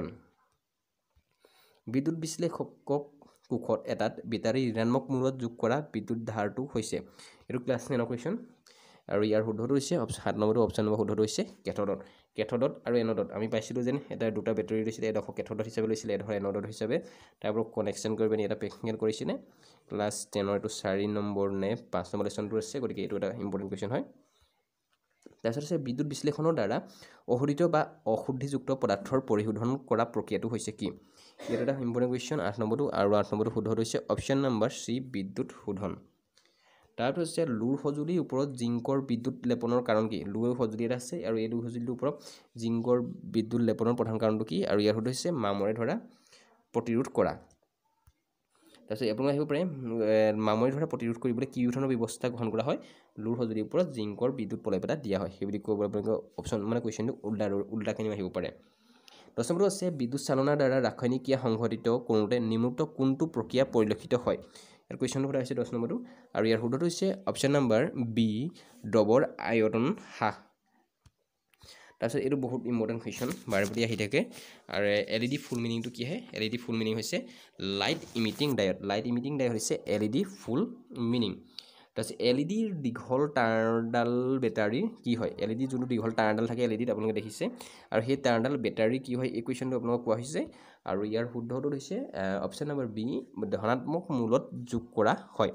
বিদ্যুৎ বিশ্লেষকক কোষত এটাত বেটাৰী ঋণাত্মক মূলত যোগ কৰা বিদ্যুৎ ধাৰটো হৈছে এইটো ক্লাছ টেনৰ কুৱেশ্যন আৰু ইয়াৰ শুদ্ধটো হৈছে সাত নম্বৰটো অপশ্যন নম্বৰ শুদ্ধটো হৈছে কেথডত কেথডত আৰু এনডত আমি পাইছিলোঁ যেন এটা দুটা বেটাৰী লৈছিলে এডোখৰ কেথডত হিচাপে লৈছিলে এডোখৰ এনডত হিচাপে তাৰপৰা কানেকশ্যন কৰি পিনি এটা প্ৰেক্টিকেল কৰিছিলে ক্লাছ টেনৰ এইটো চাৰি নম্বৰ নে পাঁচ নম্বৰ লেশ্যনটো আছে গতিকে এইটো এটা ইম্পৰ্টেণ্ট কুৱেশ্যন হয় তাৰপিছত আছে বিদ্যুৎ বিশ্লেষণৰ দ্বাৰা অশোধিত বা অশুদ্ধিযুক্ত পদাৰ্থৰ পৰিশোধন কৰা প্ৰক্ৰিয়াটো হৈছে কি ইয়াত এটা ইম্পৰ্টেণ্ট কুৱেশ্যন আঠ নম্বৰটো আৰু আঠ নম্বৰটো শুদ্ধটো হৈছে অপশ্যন নম্বৰ চি বিদ্যুৎ শোধন তাৰপিছত হৈছে লুৰ সঁজুলিৰ ওপৰত জিংকৰ বিদ্যুৎ লেপনৰ কাৰণ কি লুৰ সঁজুলি এটা আছে আৰু এই লুৰ সঁজুলিটোৰ ওপৰত জিংকৰ বিদ্যুৎ লেপনৰ প্ৰধান কাৰণটো কি আৰু ইয়াৰ শুদ্ধ হৈছে মামৰে ধৰা প্ৰতিৰোধ কৰা তাৰপিছত আপোনালোকে আহিব পাৰে মামৰি ধৰা প্ৰতিৰোধ কৰিবলৈ কি ধৰণৰ ব্যৱস্থা গ্ৰহণ কৰা হয় লুৰ সঁজুলিৰ ওপৰত জিংকৰ বিদ্যুৎ প্ৰলেপ এটা দিয়া হয় সেইবুলি ক'ব আপোনালোকে অপশ্যন মানে কুৱেশ্যনটো উল্টা উল্টাখিনিও আহিব পাৰে দহ নম্বৰটো আছে বিদ্যুৎ চালনাৰ দ্বাৰা ৰাসায়নিক ক্ৰিয়া সংঘটিত কৰোঁতে নিম্নোক্ত কোনটো প্ৰক্ৰিয়া পৰিলক্ষিত হয় ইয়াৰ কুৱেশ্যনটো সোধা হৈছে দহ নম্বৰটো আৰু ইয়াৰ শুদ্ধটো হৈছে অপশ্যন নম্বৰ বি দ্ৰৱৰ আয়তন হ্ৰাস তাৰপিছত এইটো বহুত ইম্পৰ্টেণ্ট কুৱেশ্যন বাৰে প্ৰতি আহি থাকে আৰু এল ই ডি ফুল মিনিংটো কি আহে L E D full meaning হৈছে light emitting diode light emitting diode হৈছে L E D full meaning তাৰপিছত এল ই ডিৰ দীঘল তাঁৰডাল বেটাৰীৰ কি হয় এল ই ডি যোনটো দীঘল তাঁৰডাল থাকে এল ই ডিত আপোনালোকে দেখিছে আৰু সেই তাঁৰডাল বেটাৰী কি হয় এই কুৱেশ্যনটো আপোনালোকক কোৱা হৈছে আৰু ইয়াৰ শুদ্ধটো হৈছে অপশ্যন নম্বৰ বি ধনাত্মক মূলত যোগ কৰা হয়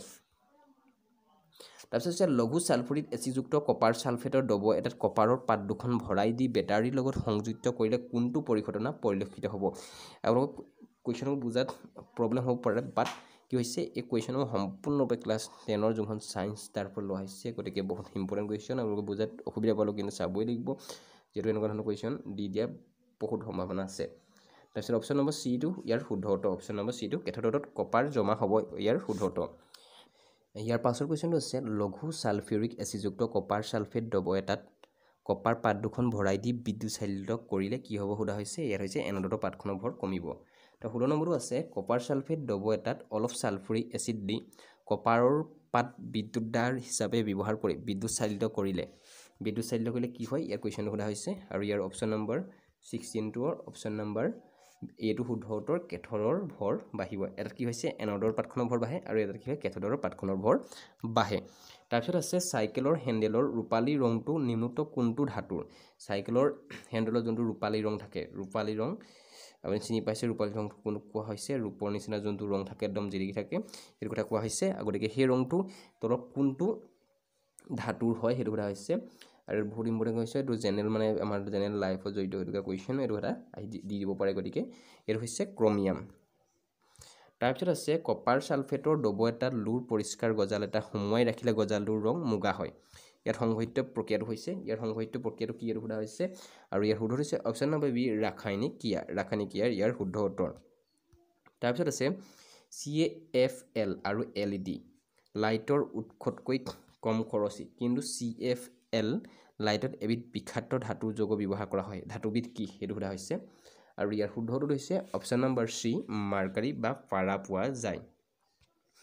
তাৰপিছত হৈছে লঘু ছালফুৰিক এচিডযুক্ত কপাৰ ছালফেটৰ দ্ৰৱ এটাত কপাৰৰ পাত দুখন ভৰাই দি বেটাৰীৰ লগত সংযুক্ত কৰিলে কোনটো পৰিঘটনা পৰিলক্ষিত হ'ব আপোনালোকক কুৱেশ্যনবোৰ বুজাত প্ৰব্লেম হ'ব পাৰে বাট কি হৈছে এই কুৱেশ্যনবোৰ সম্পূৰ্ণৰূপে ক্লাছ টেনৰ যোনখন ছায়েন্স তাৰ পৰা লোৱা হৈছে গতিকে বহুত ইম্পৰ্টেণ্ট কুৱেশ্যন আপোনালোকে বুজাত অসুবিধা পালেও কিন্তু চাবই লাগিব যিহেতু এনেকুৱা ধৰণৰ কুৱেশ্যন দি দিয়া বহুত সম্ভাৱনা আছে তাৰপিছত অপশ্যন নম্বৰ চিটো ইয়াৰ শুদ্ধ উত্তৰ অপশ্যন নম্বৰ চিটো কেথডত কপাৰ জমা হ'ব ইয়াৰ শুদ্ধ উত্তৰ ইয়াৰ পাছৰ কুৱেশ্যনটো আছে লঘু ছালফিউৰিক এচিডযুক্ত কপাৰ ছালফেট দ্ৰৱ এটাত কপাৰ পাত দুখন ভৰাই দি বিদ্যুৎ চালিত কৰিলে কি হ'ব সোধা হৈছে ইয়াত হৈছে এনডৰ পাতখনৰ ভৰ কমিব তো ষোল্ল নম্বৰটো আছে কপাৰ ছালফেট দ্ৰৱ এটাত অলপ ছালফুৰিক এচিড দি কপাৰৰ পাত বিদ্যুৎ দ্বাৰ হিচাপে ব্যৱহাৰ কৰি বিদ্যুৎ চালিত কৰিলে বিদ্যুৎ চালিত কৰিলে কি হয় ইয়াৰ কুৱেশ্যনটো সোধা হৈছে আৰু ইয়াৰ অপশ্যন নম্বৰ ছিক্সটিনটোৰ অপশ্যন নম্বৰ এইটো শুদ্ধ উত্তৰ কেথডৰ ভৰ বাঢ়িব এটাত কি হৈছে এনডৰ পাতখনৰ ভৰ বাঢ়ে আৰু এটাত কি হয় কেথডৰ পাতখনৰ ভৰ বাঢ়ে তাৰপিছত আছে চাইকেলৰ হেণ্ডেলৰ ৰূপালী ৰংটো নিম্নোক্ত কোনটো ধাতুৰ চাইকেলৰ হেণ্ডেলৰ যোনটো ৰূপালী ৰং থাকে ৰূপালী ৰং আপুনি চিনি পাইছে ৰূপালী ৰংটো কোন কোৱা হৈছে ৰূপৰ নিচিনা যোনটো ৰং থাকে একদম জিলিকি থাকে সেইটো কথা কোৱা হৈছে গতিকে সেই ৰংটো তলত কোনটো ধাতুৰ হয় সেইটো কথা হৈছে আৰু বহুত ইম্পৰ্টেণ্ট হৈছে এইটো জেনেৰেল মানে আমাৰ জেনেৰেল লাইফত জড়িত এইটো কুৱেশ্যন এইটো এটা আহি দি দিব পাৰে গতিকে এইটো হৈছে ক্ৰমিয়াম তাৰপিছত আছে কপাৰ ছালফেটৰ দ্ৰৱ এটাত লুৰ পৰিষ্কাৰ গজাল এটা সোমোৱাই ৰাখিলে গজালটোৰ ৰং মুগা হয় ইয়াত সংঘটিত প্ৰক্ৰিয়াটো হৈছে ইয়াৰ সংঘটিত প্ৰক্ৰিয়াটো কি এইটো সোধা হৈছে আৰু ইয়াৰ শুদ্ধ হৈছে অপশ্যন নম্বৰ বি ৰাসায়নিক ক্ৰিয়া ৰাসায়নিক ক্ৰিয়াৰ ইয়াৰ শুদ্ধ উত্তৰ তাৰপিছত আছে চি এ এফ এল আৰু এল ই ডি লাইটৰ উৎসতকৈ কম খৰচী কিন্তু চি এফ এল লাইটত এবিধ বিষাক্ত ধাতুৰ যৌগ ব্যৱহাৰ কৰা হয় ধাতুবিধ কি সেইটো সোধা হৈছে আৰু ইয়াৰ শুদ্ধটো হৈছে অপশ্যন নম্বৰ চি মাৰ্কাৰী বা পাৰা পোৱা যায়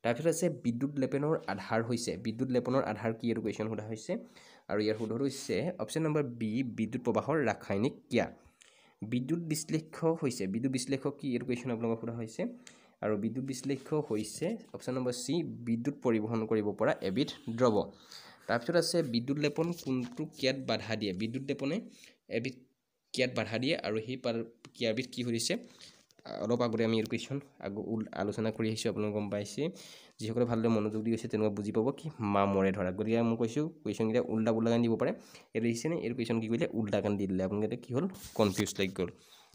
তাৰপিছত আছে বিদ্যুৎ লেপনৰ আধাৰ হৈছে বিদ্যুৎ লেপনৰ আধাৰ কি এইটো কুৱেশ্যন সোধা হৈছে আৰু ইয়াৰ শুদ্ধটো হৈছে অপশ্যন নম্বৰ বি বিদ্যুৎ প্ৰবাহৰ ৰাসায়নিক ক্ৰিয়া বিদ্যুৎ বিশ্লেষ্য হৈছে বিদ্যুৎ বিশ্লেষ্য কি এইটো কুৱেশ্যন আপোনালোকক সোধা হৈছে আৰু বিদ্যুৎ বিশ্লেষ্য হৈছে অপশ্যন নম্বৰ চি বিদ্যুৎ পৰিবহন কৰিব পৰা এবিধ দ্ৰৱ তাৰপিছত আছে বিদ্যুৎ লেপন কোনটো ক্ৰিয়াত বাধা দিয়ে বিদ্যুৎ লেপনে এবিধ ক্ৰিয়াত বাধা দিয়ে আৰু সেই ক্ৰিয়াবিধ কি হৈছে অলপ আগতে আমি এই কুৱেশ্যন আলোচনা কৰি আহিছোঁ আপোনালোকে গম পাইছে যিসকলে ভালদৰে মনোযোগ দি গৈছে তেনেকুৱা বুজি পাব কি মামৰে ধৰা গতিকে মই কৈছোঁ কুৱেশ্যনকেইটা উল্টা পুল্টা গান দিব পাৰে এইটো দেখিছেনে এইটো কুৱেশ্যন কি কৰিলে উল্টা গান দি দিলে আপোনালোকে কি হ'ল কনফিউজ লাগি গ'ল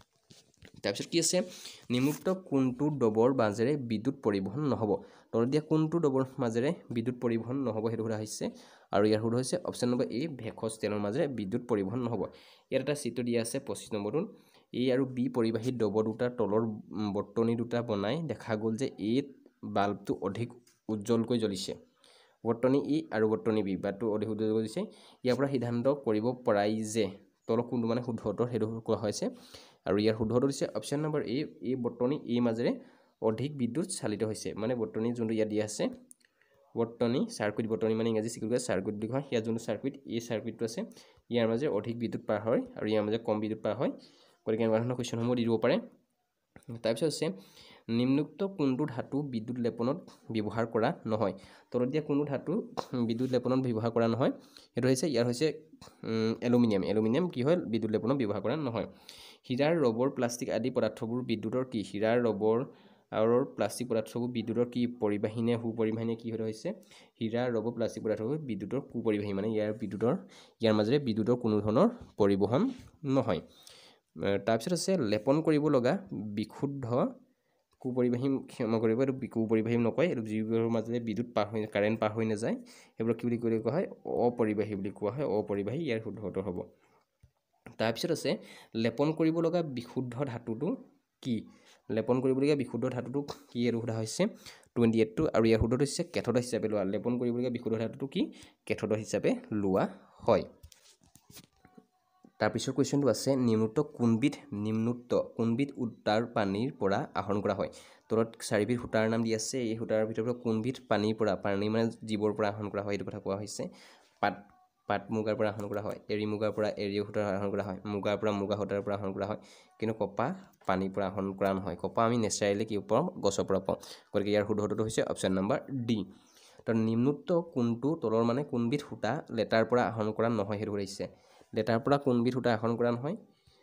তাৰপিছত কি আছে নিম্নোক্ত কোনটো ডবৰ মাজেৰে বিদ্যুৎ পৰিবহন নহ'ব তলত দিয়া কোনটো ডবৰ মাজেৰে বিদ্যুৎ পৰিবহন নহ'ব সেইটো সোধা হৈছে আৰু ইয়াৰ শুদ্ধ হৈছে অপশ্যন নম্বৰ এ ভেকছ তেলৰ মাজেৰে বিদ্যুৎ পৰিবহন নহ'ব ইয়াত এটা চিত্ৰ দিয়া আছে পঁচিছ নম্বৰটোত এ আৰু বি পৰিবাহী ডব দুটাৰ তলৰ বৰ্তনী দুটা বনাই দেখা গ'ল যে এই বাল্বটো অধিক উজ্জ্বলকৈ জ্বলিছে বৰ্তনী ই আৰু বৰ্তনী বি বাল্বটো অধিক উজ্জ্বল জ্বলিছে ইয়াৰ পৰা সিদ্ধান্ত কৰিব পৰাই যে তলৰ কোনটো মানে শুদ্ধ উত্তৰ সেইটো কোৱা হৈছে আৰু ইয়াৰ শুদ্ধ উত্তৰ হৈছে অপশ্যন নম্বৰ এ এই বৰ্তনী এই মাজেৰে অধিক বিদ্যুৎ চালিত হৈছে মানে বৰ্তনী যোনটো ইয়াত দিয়া আছে বৰ্তনী সাৰ্কিট বৰ্তনী মানে ইংৰাজী শিকিলে সাৰ্কিট বুলি কয় ইয়াৰ যোনটো সাৰ্কিট এই সাৰ্কিটটো আছে ইয়াৰ মাজে অধিক বিদ্যুৎ পাৰ হয় আৰু ইয়াৰ মাজে কম বিদ্যুৎ পাৰ হয় গতিকে এনেকুৱা ধৰণৰ কুৱেশ্যনসমূহ দি দিব পাৰে তাৰপিছত আছে নিম্নোক্ত কোনটো ধাতু বিদ্যুৎ লেপনত ব্যৱহাৰ কৰা নহয় তলত দিয়া কোনটো ধাতু বিদ্যুৎ লেপনত ব্যৱহাৰ কৰা নহয় সেইটো হৈছে ইয়াৰ হৈছে এলুমিনিয়াম এলুমিনিয়াম কি হয় বিদ্যুৎ লেপনত ব্যৱহাৰ কৰা নহয় হীৰাৰ ৰবৰ প্লাষ্টিক আদি পদাৰ্থবোৰ বিদ্যুতৰ কি হীৰাৰ ৰবৰ আৰু প্লাষ্টিক পদাৰ্থবোৰ বিদ্যুতৰ কি পৰিবাহী নে সুপৰিবাহী নে কি হৈছে হীৰা ৰবৰ প্লাষ্টিক পদাৰ্থবোৰ বিদ্যুতৰ কুপৰিবাহী মানে ইয়াৰ বিদ্যুতৰ ইয়াৰ মাজেৰে বিদ্যুতৰ কোনো ধৰণৰ পৰিবহন নহয় তাৰপিছত আছে লেপন কৰিব লগা বিশুদ্ধ কুপৰিবাহী ক্ষমা কৰিব এইটো কুপৰিবাহী নকয় এইটো যিবোৰৰ মাজেৰে বিদ্যুৎ পাৰ হৈ কাৰেণ্ট পাৰ হৈ নাযায় সেইবোৰ কি বুলি কোৱা হয় অপৰিবাহী বুলি কোৱা হয় অপৰিবাহী ইয়াৰ শুদ্ধ উত্তৰ হ'ব তাৰপিছত আছে লেপন কৰিব লগা বিশুদ্ধ ধাতুটো কি লেপন কৰিবলগীয়া বিশুদ্ধ ধাতুটো কি আৰু সোধা হৈছে টুৱেণ্টি এইটটো আৰু ইয়াৰ শুদ্ধটো হৈছে কেথোড হিচাপে লোৱা লেপন কৰিবলগীয়া বিশুদ্ধ ধাতুটো কি কেথোড হিচাপে লোৱা হয় তাৰপিছৰ কুৱেশ্যনটো আছে নিম্নোক্ত কোনবিধ নিম্নোক্ত কোনবিধ উত্তাৰ পানীৰ পৰা আহৰণ কৰা হয় তলত চাৰিবিধ সূতাৰ নাম দি আছে এই সূতাৰ ভিতৰৰ পৰা কোনবিধ পানীৰ পৰা পানী মানে জীৱৰ পৰা আহৰণ কৰা হয় এইটো কথা কোৱা হৈছে পাত পাট মুগাৰ পৰা আহৰণ কৰা হয় এৰী মুগাৰ পৰা এৰী সূতাৰ আহৰণ কৰা হয় মুগাৰ পৰা মুগা সূতাৰ পৰা আহৰণ কৰা হয় কিন্তু কপাহ পানীৰ পৰা আহৰণ কৰা নহয় কপাহ আমি নেচাৰেলি কি পাওঁ গছৰ পৰা পাওঁ গতিকে ইয়াৰ শুদ্ধ উত্তৰটো হৈছে অপশ্যন নম্বৰ ডি তো নিম্নোক্ত কোনটো তলৰ মানে কোনবিধ সূতা লেটাৰ পৰা আহৰণ কৰা নহয় সেইটো হৈছে লেটাৰ পৰা কোনবিধ সূতা আহৰণ কৰা নহয়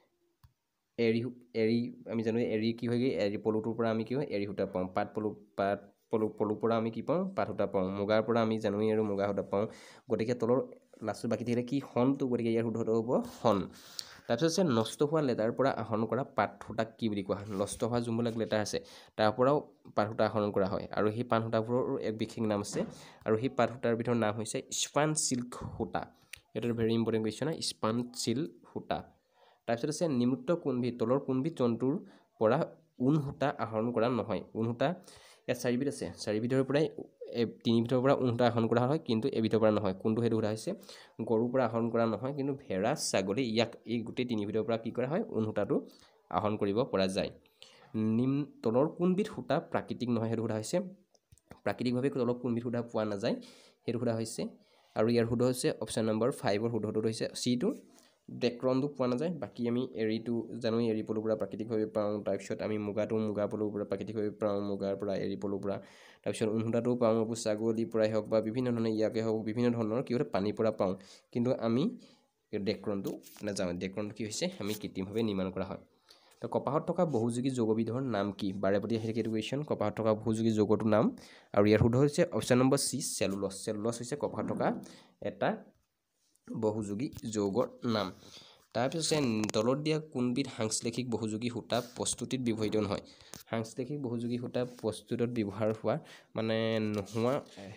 এৰী এৰী আমি জানো এৰী কি হয়গৈ এৰী পলুটোৰ পৰা আমি কি হয় এৰী সূতা পাওঁ পাট পলু পাট পলু পলুৰ পৰা আমি কি পাওঁ পাট সূতা পাওঁ মুগাৰ পৰা আমি জানুৱাৰী আৰু মুগা সূতা পাওঁ গতিকে তলৰ লাষ্টত বাকী থাকিলে কি হনটো গতিকে ইয়াৰ শুদ্ধ উত্তৰ হ'ব হন তাৰপিছত আছে নষ্ট হোৱা লেটাৰ পৰা আহৰণ কৰা পাট সূতাক কি বুলি কোৱা হয় নষ্ট হোৱা যোনবিলাক লেটাৰ আছে তাৰ পৰাও পাট সূতা আহৰণ কৰা হয় আৰু সেই পাট সূতাবোৰৰ এক বিশেষ নাম আছে আৰু সেই পাট সূতাৰ ভিতৰত নাম হৈছে স্পান চিল্ক সূতা এটা ভেৰি ইম্পৰ্টেণ্ট কুৱেশ্যন হয় স্পান চিল্ক সূতা তাৰপিছত আছে নিম্নোক্ত কোনবিধ তলৰ কোনবিধ জন্তুৰ পৰা ঊণ সূতা আহৰণ কৰা নহয় ঊণ সূতা ইয়াত চাৰিবিধ আছে চাৰিবিধৰ পৰাই তিনিবিধৰ পৰা ঊণ সূতা আহৰণ কৰা হয় কিন্তু এবিধৰ পৰা নহয় কোনটো সেইটো সোধা হৈছে গৰুৰ পৰা আহৰণ কৰা নহয় কিন্তু ভেড়া ছাগলী ইয়াক এই গোটেই তিনিবিধৰ পৰা কি কৰা হয় ঊণ সূতাটো আহৰণ কৰিব পৰা যায় নিম তলৰ কোনবিধ সূতা প্ৰাকৃতিক নহয় সেইটো সোধা হৈছে প্ৰাকৃতিকভাৱে তলৰ কোনবিধ সূতা পোৱা নাযায় সেইটো সোধা হৈছে আৰু ইয়াৰ শুদ্ধ হৈছে অপশ্যন নম্বৰ ফাইভৰ শুদ্ধটো হৈছে চিটো ডেক্ৰনটো পোৱা নাযায় বাকী আমি এৰীটো জানো এৰী পলুৰ পৰা প্ৰাকৃতিকভাৱে পাওঁ তাৰপিছত আমি মুগাটো মুগা পলুৰ পৰা প্ৰাকৃতিকভাৱে পাওঁ মুগাৰ পৰা এৰী পলুৰ পৰা তাৰপিছত ঊণ সূতাটোও পাওঁ আকৌ ছাগলীৰ পৰাই হওক বা বিভিন্ন ধৰণৰ ইয়াকে হওক বিভিন্ন ধৰণৰ কি হয় পানীৰ পৰা পাওঁ কিন্তু আমি ডেক্ৰনটো নাযাওঁ ডেক্ৰনটো কি হৈছে আমি কৃত্ৰিমভাৱে নিৰ্মাণ কৰা হয় তো কপাহত থকা বহুযোগী যৌগবিধৰ নাম কি বাৰে প্ৰতি আহি থাকে এইটো কুৱেশ্যন কপাহত থকা বহুযোগী যৌগটোৰ নাম আৰু ইয়াৰ শুদ্ধ হৈছে option number C cellulose cellulose হৈছে কপাহত থকা এটা বহুযোগী যৌগৰ নাম তাৰপিছত তলত দিয়া কোনবিধ সাংশ্লেষিক বহুযোগী সূতা প্ৰস্তুতিত ব্যৱহৃত নহয় সাংশ্লেষিক বহুযোগী সূতা প্ৰস্তুতত ব্যৱহাৰ হোৱা মানে নোহোৱা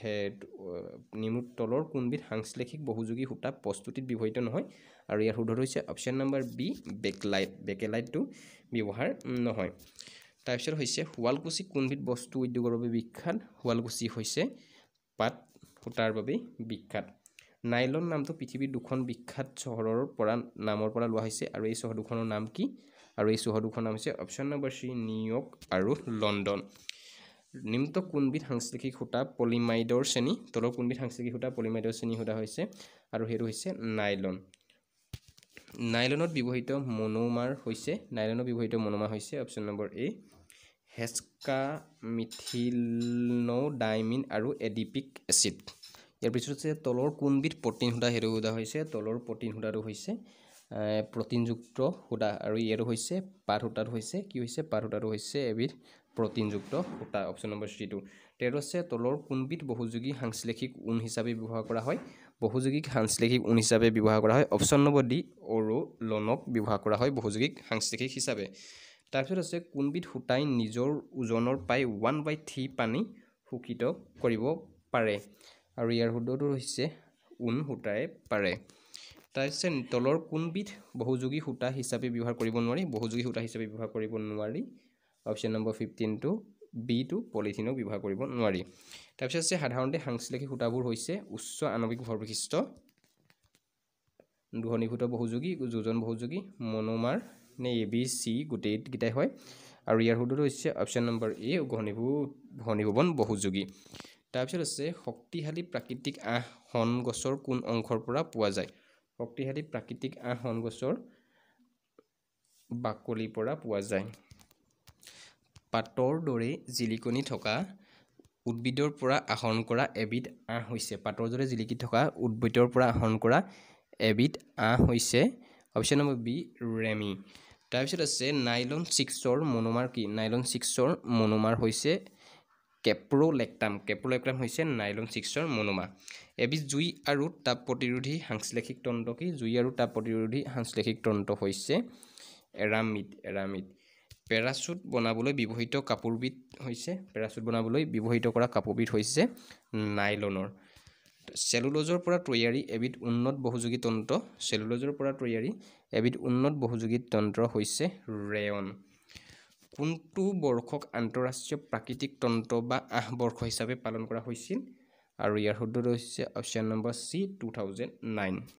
নিম্ন তলৰ কোনবিধ সাংশ্লেষিক বহুযোগী সূতা প্ৰস্তুতিত ব্যৱহৃত নহয় আৰু ইয়াৰ শুদ্ধ হৈছে অপশ্যন নম্বৰ বি বেকেলাইট বেকেলাইটটো ব্যৱহাৰ নহয় তাৰপিছত হৈছে শুৱালকুছি কোনবিধ বস্তু উদ্যোগৰ বাবে বিখ্যাত শুৱালকুছি হৈছে পাট সূতাৰ বাবে বিখ্যাত নাইলন নামটো পৃথিৱীৰ দুখন বিখ্যাত চহৰৰ পৰা নামৰ পৰা লোৱা হৈছে আৰু এই চহৰ দুখনৰ নাম কি আৰু এই চহৰ দুখনৰ নাম হৈছে অপশ্যন নম্বৰ চি নিউয়ৰ্ক আৰু লণ্ডন নিম্নত কোনবিধ সাংশ্লেষিক সূতা পলিমাইডৰ শ্ৰেণী তলৰ কোনবিধ সাংশ্লেষিক সূতা পলিমাইডৰ শ্ৰেণী সূতা হৈছে আৰু সেইটো হৈছে নাইলন নাইলনত ব্যৱহৃত মনোমাৰ হৈছে নাইলনত ব্যৱহৃত মনোমাৰ হৈছে অপচন নম্বৰ এ হেস্কা মিথিলনোডাইমিন আৰু এডিপিক এচিড ইয়াৰ পিছত আছে তলৰ কোনবিধ প্ৰটিন সূতা হেৰু সূতা হৈছে তলৰ প্ৰটিন সূতাটো হৈছে প্ৰটিনযুক্ত সূতা আৰু ইয়াৰো হৈছে পাত সূতাটো হৈছে কি হৈছে পাত সূতাটো হৈছে এবিধ প্ৰটিনযুক্ত সূতা অপচন নম্বৰ থ্ৰী টু তেৰ আছে তলৰ কোনবিধ বহুযোগী সাংশ্লেষিক উন হিচাপে ব্যৱহাৰ কৰা হয় বহুযোগিক সাংশ্লেষিক উন হিচাপে ব্যৱহাৰ কৰা হয় অপচন নম্বৰ ডি অৰোলনক ব্যৱহাৰ কৰা হয় বহুযোগিক সাংশ্লেষিক হিচাপে তাৰপিছত আছে কোনবিধ সূতাই নিজৰ ওজনৰ প্ৰায় ওৱান বাই থ্ৰী পানী শোষিত কৰিব পাৰে আৰু ইয়াৰ শুদ্ধটো হৈছে উন সূতাই পাৰে তাৰপিছত তলৰ কোনবিধ বহুযোগী সূতা হিচাপে ব্যৱহাৰ কৰিব নোৱাৰি বহুযোগী সূতা হিচাপে ব্যৱহাৰ কৰিব নোৱাৰি option number fifteen two B two পলিথিনক ব্যৱহাৰ কৰিব নোৱাৰি তাৰপিছত আছে সাধাৰণতে সাংশ্লেষিক সূতাবোৰ হৈছে উচ্চ আণৱিক ভৰ বিশিষ্ট ঘনীভূত বহুযোগী যোজন বহুযোগী মনোমাৰ নে এ বি চি গোটেইকেইটাই হয় আৰু ইয়াৰ শুদ্ধটো হৈছে অপচন নম্বৰ এ ঘনীভূ ঘনীভৱন বহুযোগী তাৰপিছত আছে শক্তিশালী প্ৰাকৃতিক আহ হন গছৰ কোন অংশৰ পৰা পোৱা যায় শক্তিশালী প্ৰাকৃতিক আহ হন গছৰ বাকলিৰ পৰা পোৱা যায় পাতৰ দৰে জিলিকনি থকা উদ্ভিদৰ পৰা আহৰণ কৰা এবিধ আহ হৈছে পাতৰ দৰে জিলিকি থকা উদ্ভিদৰ পৰা আহৰণ কৰা এবিধ আহ হৈছে অপচন নম্বৰ বি ৰেমি তাৰপিছত আছে নাইলন ছিক্সৰ মনোমাৰ কি নাইলন ছিক্সৰ মনোমাৰ হৈছে কেপ্ৰলেক্টাম কেপ্ৰলেক্টাম হৈছে নাইলন ছিক্সৰ মনোমাৰ এবিধ জুই আৰু তাপ প্ৰতিৰোধী সাংশ্লেষিক তন্ত্ৰ কি জুই আৰু তাপ প্ৰতিৰোধী সাংশ্লেষিক তন্ত্ৰ হৈছে এৰামিড এৰামিড পেৰাচুট বনাবলৈ ব্যৱহৃত কাপোৰবিধ হৈছে পেৰাচুট বনাবলৈ ব্যৱহৃত কৰা কাপোৰবিধ হৈছে নাইলনৰ চেলুলোজৰ পৰা তৈয়াৰী এবিধ উন্নত বহুযোগী তন্ত্ৰ চেলুলোজৰ পৰা তৈয়াৰী এবিধ উন্নত বহুযোগী তন্ত্ৰ হৈছে ৰেয়ন কোনটো বৰ্ষক আন্তঃৰাষ্ট্ৰীয় প্ৰাকৃতিক তন্ত্ৰ বা আহ বৰ্ষ হিচাপে পালন কৰা হৈছিল আৰু ইয়াৰ শুদ্ধটো হৈছে option number C two thousand nine